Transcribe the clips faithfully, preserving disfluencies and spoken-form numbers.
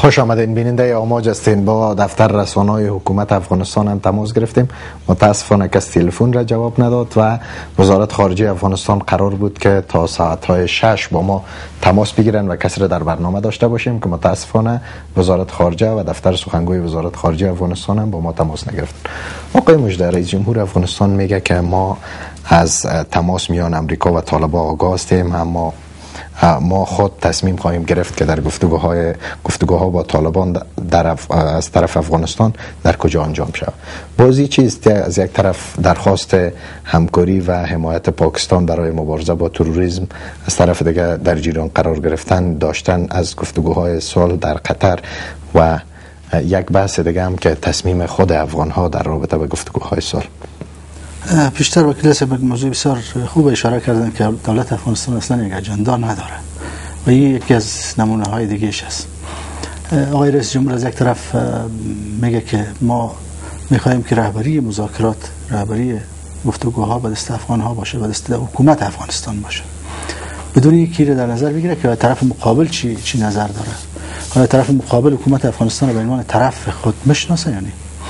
خوش آمدین بیننده آماج هستین. با دفتر رسانه‌های حکومت افغانستان هم تماس گرفتیم. متاسفانه کس تلفن را جواب نداد و وزارت خارجه افغانستان قرار بود که تا ساعت‌های شش با ما تماس بگیرن و کسی را در برنامه داشته باشیم که متاسفانه وزارت خارجه و دفتر سخنگوی وزارت خارجه افغانستان هم با ما تماس نگرفتن. آقای مجده، رئیس جمهور افغانستان میگه که ما از تماس میان امریکا و طالبان آگاه هستیم، اما ما خود تصمیم خواهیم گرفت که در گفتگوهای گفتگوها با طالبان در اف... از طرف افغانستان در کجا انجام شود. بازی چیست؟ از یک طرف درخواست همکاری و حمایت پاکستان برای مبارزه با تروریسم، از طرف دیگر در جریان قرار گرفتن داشتن از گفتگوهای صلح در قطر و یک بحث دیگه هم که تصمیم خود افغان‌ها در رابطه با گفتگوهای صلح. پیشتر وکیل صاحب موضوع بسیار خوب اشاره کردن که دولت افغانستان اصلا یک اجندا نداره و این یکی از نمونه های دیگه اش است. آقای رئیس جمهور از یک طرف میگه که ما میخواهیم که رهبری مذاکرات، رهبری گفتگوها به دست افغان ها باشه، به دست حکومت افغانستان باشه، بدون اینکه در نظر بگیره که طرف مقابل چی چی نظر داره. حالا طرف مقابل حکومت افغانستان رو به عنوان طرف خود میشناسه یعنی.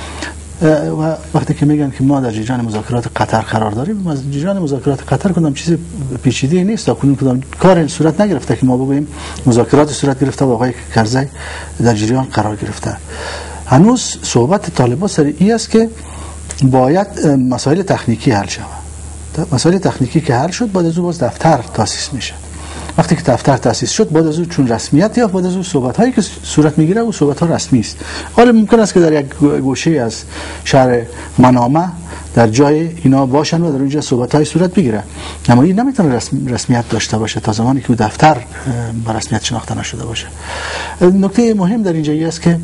و وقتی که میگن که ما در جریان مذاکرات قطر قرار داریم، از جریان مذاکرات قطر کدام چیز پیچیده نیست، تا کنون کدام کار صورت نگرفته که ما بگوییم مذاکرات صورت گرفته و آقای کرزی در جریان قرار گرفته. هنوز صحبت طالبان سر این است که باید مسائل تکنیکی حل شود. مسائل تکنیکی که حل شد، بعد از اون باز دفتر تاسیس میشه. وقتی که دفتر تاسیس شد، بعد از اون چون رسمیت یا بعد از اون صحبت هایی که صورت میگیره و صحبت ها رسمی است. حالا ممکن است که در یک گوشه از شهر منامه در جای اینا باشن و در اونجا صحبت های صورت بگیره، اما این نمیتونه رسم، رسمیت داشته باشه تا زمانی که دفتر با رسمیت شناخته نشده باشه. نکته مهم در اینجا است که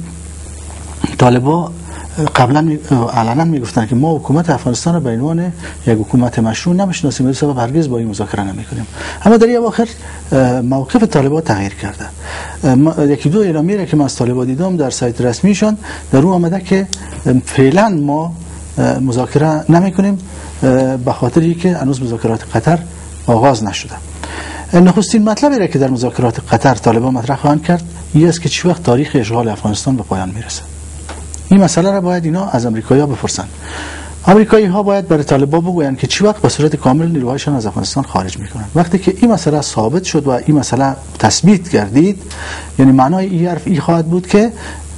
طالبان قبلا علنا میگفتن که ما حکومت افغانستان رو به عنوان یک حکومت مشروع نمیشناسیم، به سبب هرگز با این مذاکره نمیکنیم. اما در این اواخر موقف طالبان تغییر کرده. یکی دو اعلامیه که من از طالبان دیدم در سایت رسمیشان، در اون آمده که فعلا ما مذاکره نمیکنیم به خاطر اینکه هنوز مذاکرات قطر آغاز نشده. نخستین مطلبی را که در مذاکرات قطر طالبان مطرح خواهند کرد این است که چه وقت تاریخ اشغال افغانستان به پایان میرسه. این مسئله را باید اینا از امریکایی‌ها بپرسن. امریکایی‌ها باید برای طالبان بگویند که چی وقت به صورت کامل نیروهایشان از افغانستان خارج میکنن. وقتی که این مسئله ثابت شد و این مسئله تثبیت گردید، یعنی معنای این حرف این خواهد بود که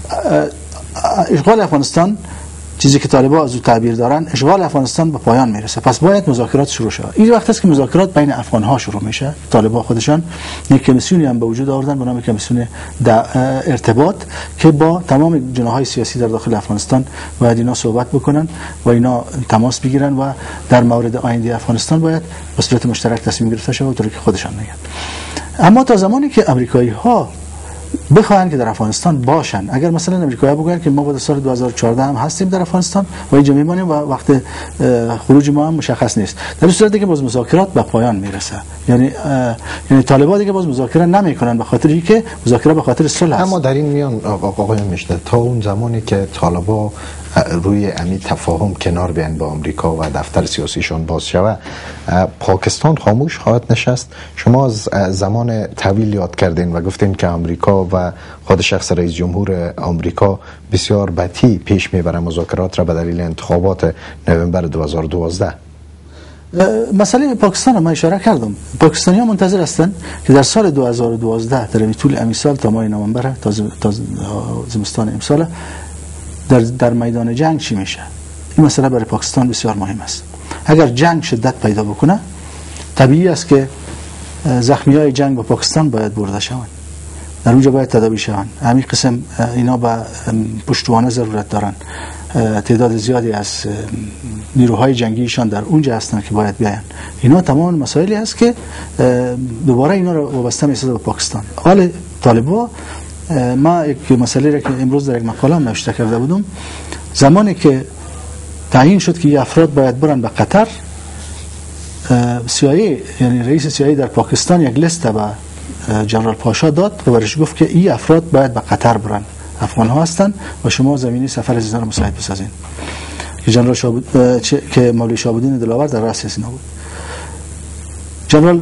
اشغال افغانستان، چیزی که طالبان از او تعبیر دارن، اشغال افغانستان به پایان میرسه. پس باید مذاکرات شروع شه. این وقت است که مذاکرات بین افغان‌ها شروع میشه. طالبان خودشان یک کمیسیونی هم به وجود آوردن به نام کمیسیون ارتباط که با تمام جناح‌های سیاسی در داخل افغانستان باید اینا صحبت بکنن و اینا تماس بگیرن و در مورد آینده افغانستان باید به صورت مشترک تصمیم گرفته شه، اونطوری که خودشان میگن. اما تا زمانی که امریکایی‌ها بخواهند که در افغانستان باشن، اگر مثلا امریکایی‌ها بگن که ما بعد از سال دو هزار و چهارده هم هستیم در افغانستان و اینجا میمونیم و وقت خروج ما هم مشخص نیست، در این صورت دیگه باز مذاکرات به پایان میرسه. یعنی یعنی طالبان دیگه باز مذاکره نمیکنن به خاطر اینکه مذاکره به خاطر صلح است. اما در این میان آقای مجده، تا اون زمانی که طالبان روی امی تفاهم کنار بیان با امریکا و دفتر سیاسیشون باز شود، پاکستان خاموش خواهد نشست. شما از زمان طویل یاد کردین و گفتین که امریکا و خود شخص رئیس جمهور امریکا بسیار بطیء پیش میبره مذاکرات را به دلیل انتخابات نوامبر دو هزار و دوازده. مسئله پاکستان ما اشاره کردم. پاکستانی ها منتظر هستند که در سال دو هزار و دوازده در طول امی سال تا ماه نوامبر تا زمستان امسال در در میدان جنگ چی میشه. این مسئله برای پاکستان بسیار مهم است. اگر جنگ شدت پیدا بکنه، طبیعی است که زخمیای جنگ با پاکستان باید برده شوند، در اونجا باید تداوی شوند. همین قسم اینا به پشتوانه ضرورت دارن. تعداد زیادی از نیروهای جنگیشان در اونجا هستن که باید بیاین. اینا تمام مسائلی است که دوباره اینا رو وابسته می‌سازه به پاکستان. حال طالبان، ما یک مسئله را که امروز در یک مقاله نوشته کرده بودم، زمانی که تعیین شد که افراد باید برن به قطر، سی‌آی‌ای یعنی رئیس سی‌آی‌ای در پاکستان یک لیست به جنرال پاشا داد و برش گفت که این افراد باید به قطر برن، افغان ها هستن و شما زمینی سفر از اینا رو مساعد بسازین. که جنرال شابود که مولوی شابودین دلاور در رأس اینا بود. جنرال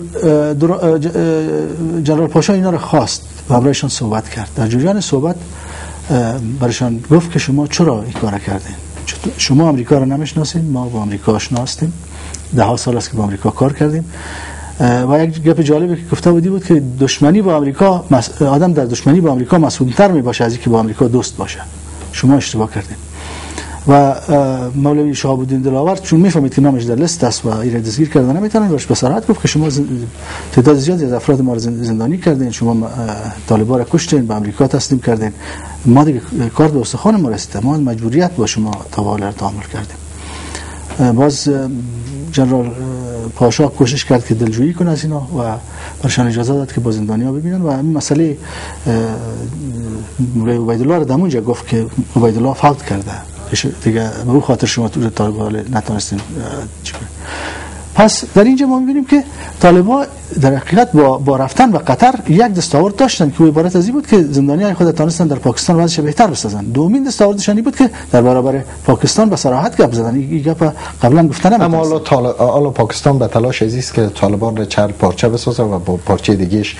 جنرال پاشا اینا رو خواست و برایشان صحبت کرد. در جریان صحبت برایشان گفت که شما چرا این کار کردین؟ شما آمریکا رو نمیشناسید، ما با آمریکا آشنا هستیم، ده ها سال است که با آمریکا کار کردیم. و یک گپ جالبی که گفته بودی بود که دشمنی با آمریکا، آدم در دشمنی با آمریکا مسئول‌تر می باشه از اینکه با آمریکا دوست باشه. شما اشتباه کردین. و مولوی شهاب الدین دلاور چون میفهمید که نامش در لیست است و ایره دستگیر کردن نمیتونن، روش به صراحت گفت که شما تعداد زیادی از افراد ما رو زندانی کردین، شما طالبان را کشتین، به آمریکا تسلیم کردین، ما دیگه کار به استخوان ما رسیده، ما مجبوریت با شما تواله تحمل کردیم. باز جنرال پاشا کوشش کرد که دلجویی کنه از اینا و برشان اجازه داد که با زندانی‌ها ببینن و این مسئله مولوی عبیدالله را دمونجا گفت که عبیدالله فوت کرده دیگه، به اون خاطر شما تو طالبان نتونستین چیکار. پس در اینجا ما می‌بینیم که طالبان در حقیقت با با رفتن به قطر یک دستاورد داشتن که عبارت از این بود که زندانیان خود تونستن در پاکستان وضعش بهتر بسازن. دومین دستاوردشان این بود که در برابر پاکستان به صراحت گپ زدن. این گپ قبلا گفتن نمی‌تونن. اما حالا حالا پاکستان به تلاش است که طالبان را چند پارچه بسازه و با پارچه دیگه‌اش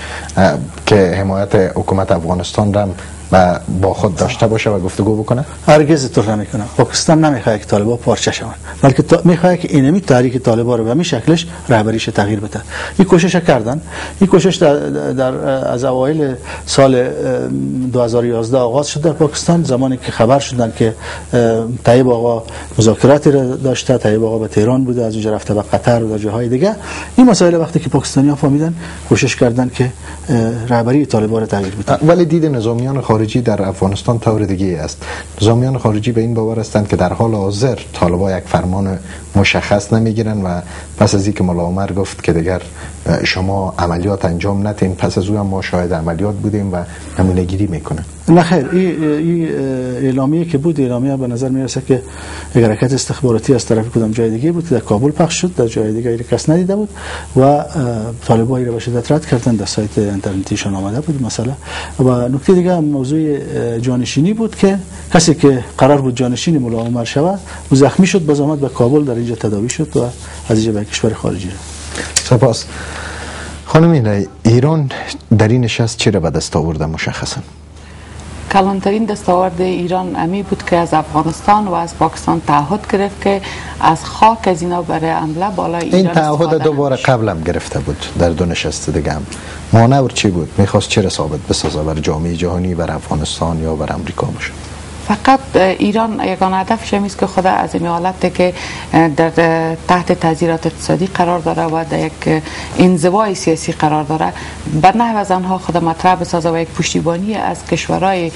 که حمایت حکومت افغانستان را و با خود داشته باشه و گفتگو بکنه. هرگز طور نمیکنه. پاکستان نمیخواد که طالبان پارچه شون، بلکه تا... میخواد که اینمی تحریک طالبان رو به همین شکلش رهبریش تغییر بده. این کوشش کردن. این کوشش در, در از اوایل سال دو هزار و یازده آغاز شد در پاکستان، زمانی که خبر شدن که طیب آقا مذاکراتی را داشته، طیب آقا به تهران بوده، از اونجا رفته به قطر و در جاهای دیگه. این مسائل وقتی که پاکستانی‌ها فهمیدن کوشش کردن که رهبری طالبان رو تغییر بدن. ولی دید نظامیان خارجی در افغانستان طور دیگه است. نظامیان خارجی به این باور هستند که در حال حاضر طالبان یک فرمان مشخص نمیگیرن و پس از اینکه ملا عمر گفت که دیگر شما عملیات انجام ندین، پس از اون ما شاهد عملیات بودیم و نمونه گیری میکنن. نه خیر، این اعلامیه که بود، اعلامیه به نظر میرسه که یک حرکت استخباراتی از طرف کدام جای دیگه بود که در کابل پخش شد، در جای دیگه ایره کس ندیده بود و طالبان ایره به شدت رد کردن، در سایت اینترنتیشون آمده بود مسئله. و نکته دیگه موضوع جانشینی بود که کسی که قرار بود جانشین ملا عمر شود و زخمی شد، باز آمد به کابل، در اینجا تداوی شد و از اینجا به کشور خارجی رفت. سپاس. خانم اینه ایران در این نشست چی را به دست آورده مشخصا؟ کلانترین دستاورد ایران امی بود که از افغانستان و از پاکستان تعهد گرفت که از خاک از اینا برای حمله بالای ایران این تعهد دوباره قبلم گرفته بود در دو نشست دیگه هم. مانع چی بود؟ میخواست چه را ثابت بسازه بر جامعه جهانی، بر افغانستان یا بر امریکا باشه؟ فقط ایران یگانه هدفش این است که خود از این حالت که در تحت تعزیرات اقتصادی قرار داره و در یک انزوای سیاسی قرار داره، به نحو از آنها خود مطرح بسازه و یک پشتیبانی از کشورهای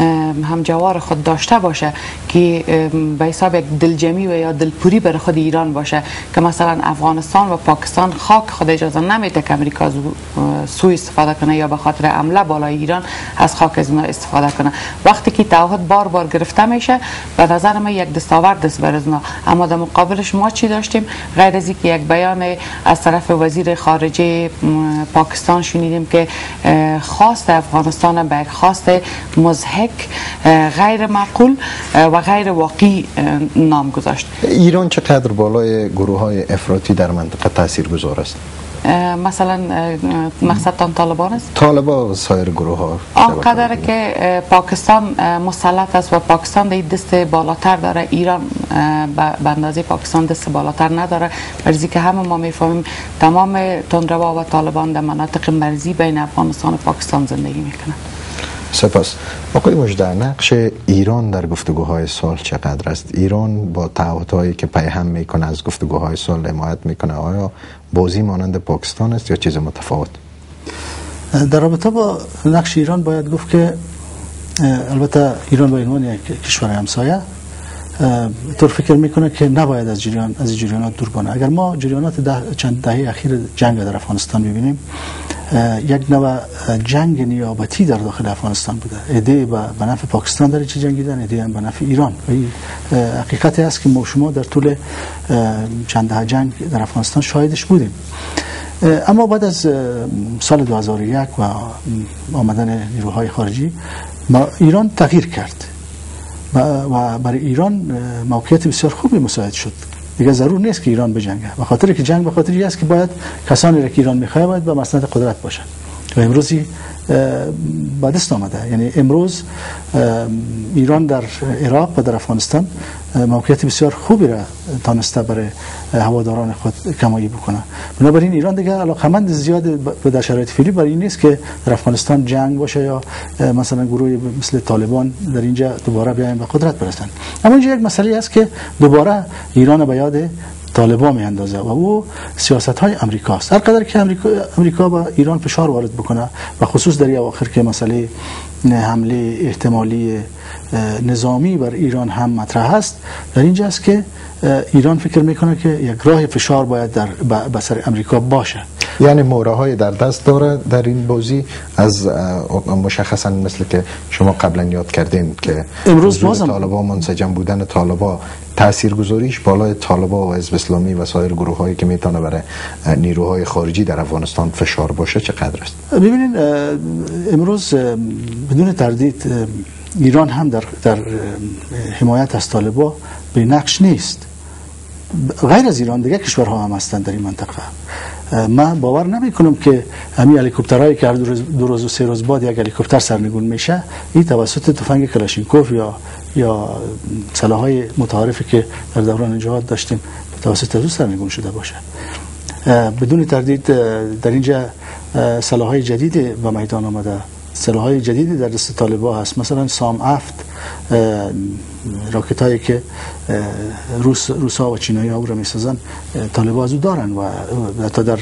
همجوار خود داشته باشه که به حساب یک دلجمی و یا دلپوری برای خود ایران باشه، که مثلا افغانستان و پاکستان خاک خود اجازه نمیده که امریکا سوء استفاده کنه یا به خاطر حمله بالای ایران از خاک از اینا استفاده کنه. وقتی که تعهد بار بار گرفته میشه، به نظر من یک دستاورد است برای اونا. اما در مقابلش ما چی داشتیم؟ غیر از اینکه یک بیان از طرف وزیر خارجه پاکستان شنیدیم که خواست افغانستان به یک خواست مضحک، غیر معقول و غیر واقعی نام گذاشت. ایران چقدر بالای گروه های افراطی در منطقه تاثیرگذار است؟ مثلا مقصدتان طالبان است؟ طالبان و سایر گروه ها آنقدر که پاکستان مسلط است و پاکستان در دست بالاتر داره، ایران به اندازه پاکستان دست بالاتر نداره. برای که همه ما میفهمیم تمام تندروا و طالبان در مناطق مرزی بین افغانستان و پاکستان زندگی میکنن. سپاس. آقای مژده، نقش ایران در گفتگوهای صلح چقدر است؟ ایران با تعهدهایی که پیهم میکنه از گفتگوهای صلح حمایت میکنه، آیا بازی مانند پاکستان است یا چیز متفاوت؟ در رابطه با نقش ایران باید گفت که البته ایران به عنوان یک کشور همسایه طور فکر میکنه که نباید از جریان از جریانات دور کنه. اگر ما جریانات ده چند دهه اخیر جنگ در افغانستان ببینیم، یک نوع جنگ نیابتی در داخل افغانستان بوده. ایده به نفع پاکستان در چه جنگیدن، ایده هم به نفع ایران. و این حقیقتی است که ما شما در طول چند دهه جنگ در افغانستان شاهدش بودیم. اما بعد از سال دو هزار و یک و آمدن نیروهای خارجی، ما ایران تغییر کرد و برای ایران موقعیت بسیار خوبی مساعد شد دیگه ضرور نیست که ایران بجنگه. به خاطر که جنگ به خاطری است که باید کسانی را که ایران میخواد باید به مسند قدرت باشن و امروزی به دست آمده. یعنی امروز ایران در عراق و در افغانستان موقعیت بسیار خوبی را تانسته برای هواداران خود کمایی بکنه. بنابراین ایران دیگه علاقمند زیاد در شرایط فعلی برای این نیست که در افغانستان جنگ باشه یا مثلا گروه مثل طالبان در اینجا دوباره بیاین به قدرت برسن. اما اینجا یک مسئله است که دوباره ایران به یاد طالبان می اندازه و او سیاست های امریکاست. هر قدر که امریکا امریکا با ایران فشار وارد بکنه و خصوص در اواخر که مسئله حمله احتمالی نظامی بر ایران هم مطرح است، در اینجا است که ایران فکر میکنه که یک راه فشار باید در بسر امریکا باشه. یعنی موره های در دست داره در این بازی، از مشخصا مثل که شما قبلا یاد کردین که امروز بازم طالبان، منسجم بودن طالبان، تاثیرگذاریش بالای طالبان و حزب اسلامی و سایر گروه هایی که میتونه برای نیروهای خارجی در افغانستان فشار باشه چقدر است؟ ببینید امروز بدون تردید ایران هم در در حمایت از طالبان به نقش نیست. غیر از ایران دیگه کشورها هم هستند در این منطقه. من باور نمی کنم که همین هلیکوپترهایی که هر دو روز, دو روز و سه روز بعد یک هلیکوپتر سرنگون میشه این توسط تفنگ کلاشینکوف یا یا سلاح‌های متعارفی که در دوران جهاد داشتیم توسط او سرنگون شده باشه. بدون تردید در اینجا سلاح‌های جدیدی به میدان آمده، سلاح‌های جدیدی در دست طالبان هست. مثلا سام هفت راکت هایی که روس روسا و چینایی ها رو میسازن طالبان از او دارن و حتی در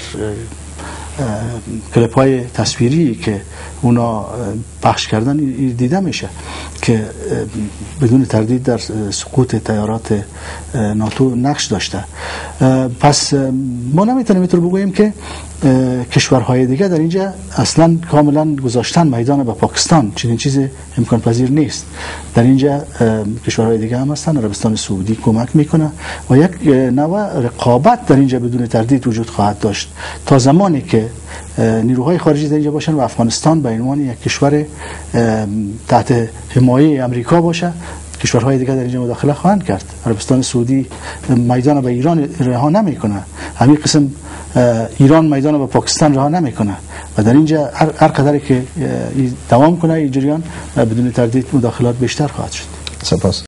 کلیپ های تصویری که اونا پخش کردن دیده میشه که بدون تردید در سقوط تیارات ناتو نقش داشته. پس ما نمیتونیم اینطور بگوییم که کشورهای دیگه در اینجا اصلا کاملا گذاشتن میدان به پاکستان، چنین چیزی امکان پذیر نیست. در اینجا کشورهای دیگه هم هستن، عربستان سعودی کمک میکنه و یک نوع رقابت در اینجا بدون تردید وجود خواهد داشت تا زمانی که نیروهای خارجی در اینجا باشن و افغانستان به عنوان یک کشور تحت حمایه امریکا باشه. کشورهای دیگه در اینجا مداخله خواهند کرد. عربستان سعودی میدان به ایران رها نمیکنه، همین قسم ایران میدان به پاکستان رها نمیکنه و در اینجا هر قدری که دوام کنه این جریان بدون تردید مداخلات بیشتر خواهد شد. سپاس.